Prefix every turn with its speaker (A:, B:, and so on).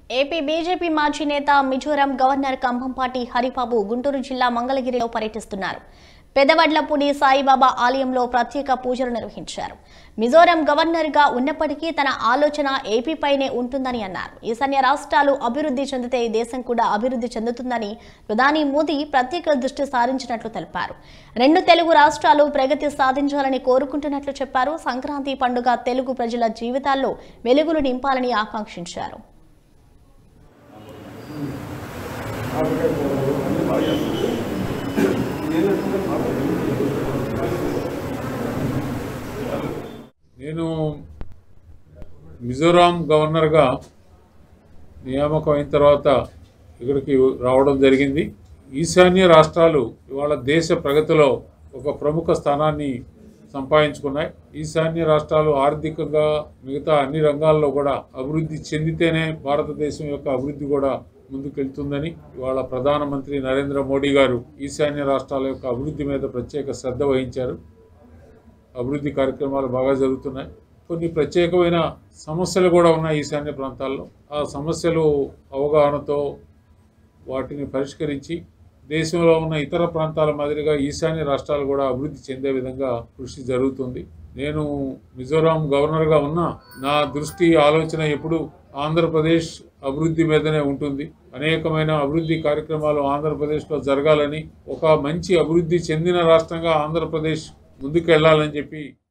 A: AP BJP మాజీ నేత Mizoram governor Kambhampati Haribabu Guntur జిల్లా మంగళగిరిలో పర్యటిస్తున్నారు. పెదవడ్లపూడి సాయిబాబా ఆలయంలో ప్రత్యేక పూజలు నిర్వహించారు. మిజోరాం గవర్నర్ గా ఉన్నప్పటికీ తన ఆలోచన ఏపీపైనే ఉంటుందని అన్నారు. ఈశాన్య రాష్ట్రాలు అభివృద్ధి చెందితే దేశం కూడా అభివృద్ధి చెందుతుందని ప్రధాని మోదీ ప్రత్యేక దృష్టి సారించినట్లు తెలిపారు. 2 తెలుగు రాష్ట్రాలు ప్రగతి సాధించాలని కోరుకుంటున్నట్లు చెప్పారు. సంక్రాంతి పండుగ తెలుగు ప్రజల జీవితాల్లో వెలుగులు నింపాలని ఆకాంక్షించారు.
B: నేను మిజోరాం గవర్నర్గా నియామకం అయిన తర్వాత ఇక్కడికి రావడం జరిగింది. ఈశాన్య రాష్ట్రాలు ఇవాళ దేశ ప్రగతిలో ఒక ప్రముఖ స్థానాన్ని సంపాదించుకున్నాయి. ఈశాన్య రాష్ట్రాలు ఆర్థికంగా మిగతా అన్ని రంగాల్లో కూడా అభివృద్ధి చెందితేనే భారతదేశం యొక్క అభివృద్ధి కూడా ముందుకెళ్తుందని ఇవాళ ప్రధానమంత్రి నరేంద్ర మోడీ గారు ఈశాన్య రాష్ట్రాల యొక్క అభివృద్ధి మీద ప్రత్యేక శ్రద్ధ వహించారు. అభివృద్ధి కార్యక్రమాలు బాగా జరుగుతున్నాయి. కొన్ని ప్రత్యేకమైన సమస్యలు కూడా ఉన్నాయి ఈశాన్య ప్రాంతాల్లో. ఆ సమస్యలు అవగాహనతో వాటిని పరిష్కరించి దేశంలో ఉన్న ఇతర ప్రాంతాల మాదిరిగా ఈశాన్య రాష్ట్రాలు కూడా అభివృద్ధి చెందే విధంగా కృషి జరుగుతుంది. నేను మిజోరాం గవర్నర్గా ఉన్నా నా దృష్టి ఆలోచన ఎప్పుడు ఆంధ్రప్రదేశ్ అభివృద్ధి మీదనే ఉంటుంది. అనేకమైన అభివృద్ధి కార్యక్రమాలు ఆంధ్రప్రదేశ్లో జరగాలని, ఒక మంచి అభివృద్ధి చెందిన రాష్ట్రంగా ఆంధ్రప్రదేశ్ ముందుకు వెళ్ళాలని చెప్పి